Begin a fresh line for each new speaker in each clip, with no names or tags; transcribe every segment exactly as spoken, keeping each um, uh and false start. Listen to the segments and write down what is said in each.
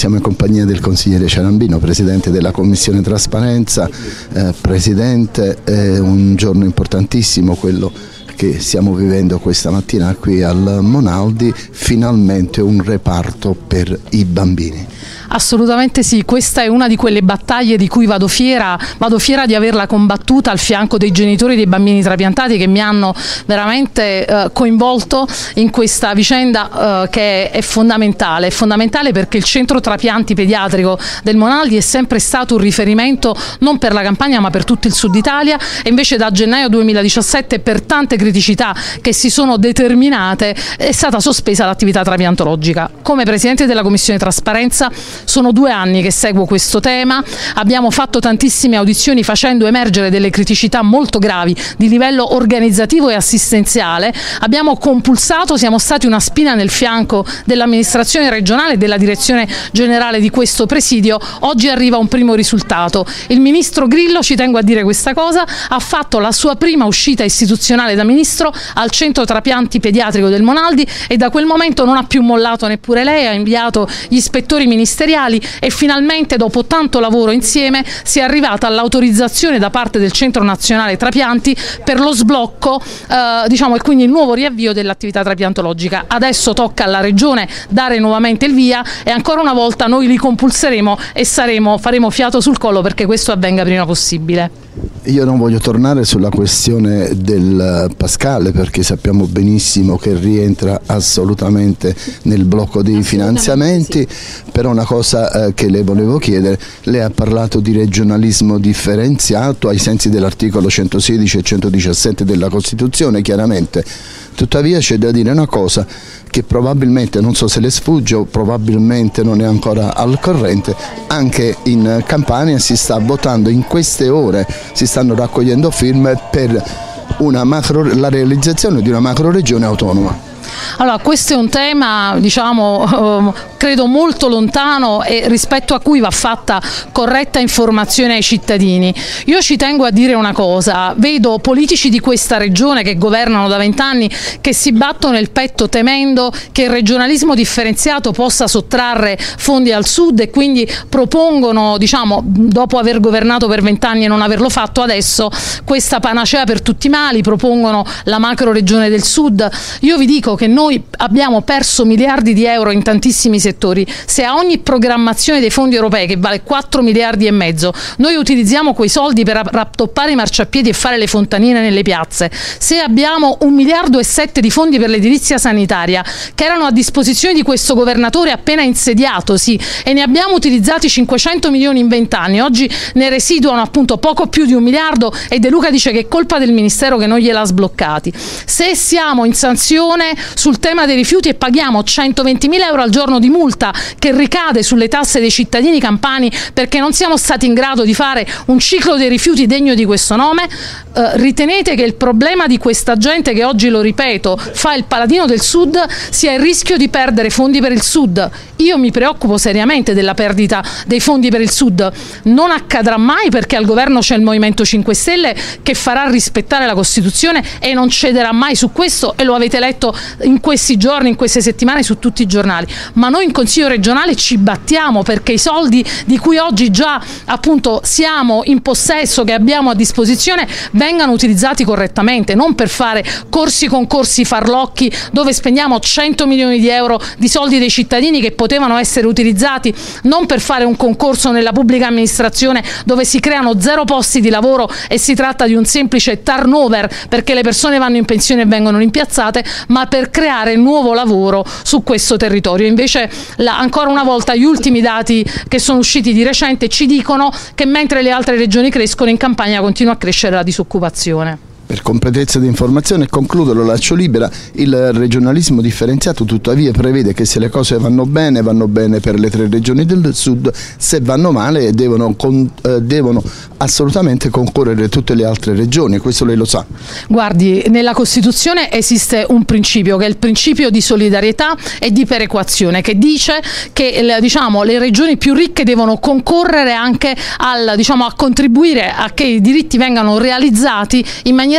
siamo in compagnia del consigliere Ciarambino, presidente della Commissione Trasparenza. Eh, presidente, è un giorno importantissimo quello che stiamo vivendo questa mattina qui al Monaldi, finalmente un reparto per i bambini.
Assolutamente sì, questa è una di quelle battaglie di cui vado fiera, vado fiera di averla combattuta al fianco dei genitori dei bambini trapiantati che mi hanno veramente eh, coinvolto in questa vicenda eh, che è fondamentale, è fondamentale perché il centro trapianti pediatrico del Monaldi è sempre stato un riferimento non per la Campania ma per tutto il sud Italia, e invece da gennaio duemiladiciassette, per tante criticità che si sono determinate, è stata sospesa l'attività trapiantologica. Come presidente della Commissione Trasparenza sono due anni che seguo questo tema, abbiamo fatto tantissime audizioni facendo emergere delle criticità molto gravi di livello organizzativo e assistenziale, abbiamo compulsato, siamo stati una spina nel fianco dell'amministrazione regionale e della direzione generale di questo presidio. Oggi arriva un primo risultato. Il ministro Grillo, ci tengo a dire questa cosa, ha fatto la sua prima uscita istituzionale da ministro al centro trapianti pediatrico del Monaldi e da quel momento non ha più mollato neppure lei, ha inviato gli ispettori ministeriali e finalmente dopo tanto lavoro insieme si è arrivata all'autorizzazione da parte del Centro Nazionale Trapianti per lo sblocco eh, diciamo, e quindi il nuovo riavvio dell'attività trapiantologica. Adesso tocca alla Regione dare nuovamente il via e ancora una volta noi li compulseremo e saremo, faremo fiato sul collo perché questo avvenga prima possibile.
Io non voglio tornare sulla questione del Pascale perché sappiamo benissimo che rientra assolutamente nel blocco dei finanziamenti, sì. Però una cosa eh, che le volevo chiedere, lei ha parlato di regionalismo differenziato ai sensi dell'articolo centosedici e centodiciassette della Costituzione, chiaramente. Tuttavia c'è da dire una cosa che probabilmente, non so se le sfugge o probabilmente non è ancora al corrente, anche in Campania si sta votando in queste ore, si stanno raccogliendo firme per una macro, la realizzazione di una macro regione autonoma.
Allora, questo è un tema, diciamo, eh, credo molto lontano e rispetto a cui va fatta corretta informazione ai cittadini. Io ci tengo a dire una cosa, vedo politici di questa regione che governano da vent'anni che si battono il petto temendo che il regionalismo differenziato possa sottrarre fondi al sud e quindi propongono, diciamo, dopo aver governato per vent'anni e non averlo fatto adesso, questa panacea per tutti i mali, propongono la macro regione del sud. Io vi dico che che noi abbiamo perso miliardi di euro in tantissimi settori. Se a ogni programmazione dei fondi europei, che vale quattro miliardi e mezzo, noi utilizziamo quei soldi per rattoppare i marciapiedi e fare le fontanine nelle piazze, se abbiamo un miliardo e sette di fondi per l'edilizia sanitaria che erano a disposizione di questo governatore appena insediato, sì, e ne abbiamo utilizzati cinquecento milioni in vent'anni, oggi ne residuano appunto poco più di un miliardo e De Luca dice che è colpa del Ministero che non gliel'ha sbloccati. Se siamo in sanzione sul tema dei rifiuti e paghiamo centoventimila euro al giorno di multa che ricade sulle tasse dei cittadini campani perché non siamo stati in grado di fare un ciclo dei rifiuti degno di questo nome, eh, ritenete che il problema di questa gente che oggi, lo ripeto, fa il paladino del sud sia il rischio di perdere fondi per il sud. Io mi preoccupo seriamente della perdita dei fondi per il sud, non accadrà mai perché al governo c'è il Movimento cinque Stelle che farà rispettare la Costituzione e non cederà mai su questo, e lo avete letto in questi giorni, in queste settimane su tutti i giornali. Ma noi in Consiglio regionale ci battiamo perché i soldi di cui oggi già appunto siamo in possesso, che abbiamo a disposizione, vengano utilizzati correttamente, non per fare corsi concorsi farlocchi dove spendiamo cento milioni di euro di soldi dei cittadini che potevano essere utilizzati non per fare un concorso nella pubblica amministrazione dove si creano zero posti di lavoro e si tratta di un semplice turnover perché le persone vanno in pensione e vengono rimpiazzate, ma per creare nuovo lavoro su questo territorio. Invece la, ancora una volta gli ultimi dati che sono usciti di recente ci dicono che mentre le altre regioni crescono, in Campania continua a crescere la disoccupazione.
Per completezza di informazione, concludo, lo lascio libera, il regionalismo differenziato tuttavia prevede che se le cose vanno bene, vanno bene per le tre regioni del sud, se vanno male devono, con, eh, devono assolutamente concorrere tutte le altre regioni, questo lei lo sa.
Guardi, nella Costituzione esiste un principio che è il principio di solidarietà e di perequazione, che dice che, diciamo, le regioni più ricche devono concorrere anche al, diciamo, a contribuire a che i diritti vengano realizzati in maniera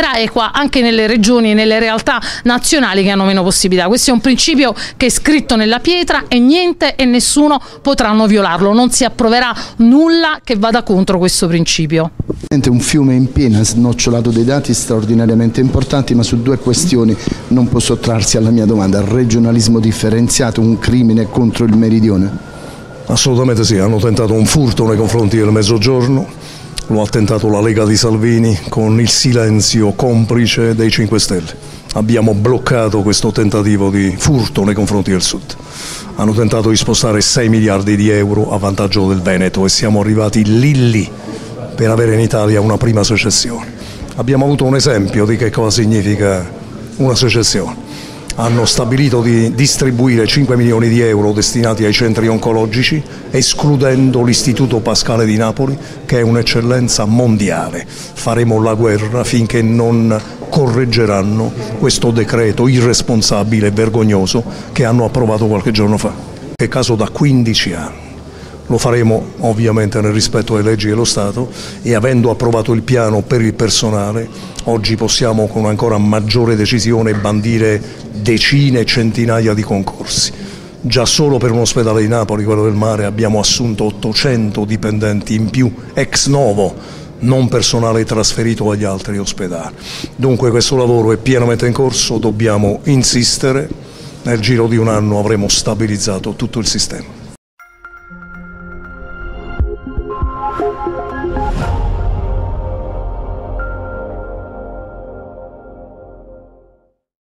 maniera equa anche nelle regioni e nelle realtà nazionali che hanno meno possibilità. Questo è un principio che è scritto nella pietra e niente e nessuno potranno violarlo, non si approverà nulla che vada contro questo principio.
Un fiume in piena, snocciolato dei dati straordinariamente importanti, ma su due questioni non può sottrarsi alla mia domanda. Regionalismo differenziato, un crimine contro il meridione?
Assolutamente sì, hanno tentato un furto nei confronti del Mezzogiorno, lo ha tentato la Lega di Salvini con il silenzio complice dei cinque Stelle. Abbiamo bloccato questo tentativo di furto nei confronti del Sud. Hanno tentato di spostare sei miliardi di euro a vantaggio del Veneto e siamo arrivati lì lì per avere in Italia una prima secessione. Abbiamo avuto un esempio di che cosa significa una secessione. Hanno stabilito di distribuire cinque milioni di euro destinati ai centri oncologici, escludendo l'Istituto Pascale di Napoli, che è un'eccellenza mondiale. Faremo la guerra finché non correggeranno questo decreto irresponsabile e vergognoso che hanno approvato qualche giorno fa. È caso da quindici anni. Lo faremo ovviamente nel rispetto delle leggi dello Stato e avendo approvato il piano per il personale, oggi possiamo con ancora maggiore decisione bandire decine e centinaia di concorsi. Già solo per un ospedale di Napoli, quello del Mare, abbiamo assunto ottocento dipendenti in più, ex novo, non personale trasferito agli altri ospedali. Dunque questo lavoro è pienamente in corso, dobbiamo insistere, nel giro di un anno avremo stabilizzato tutto il sistema.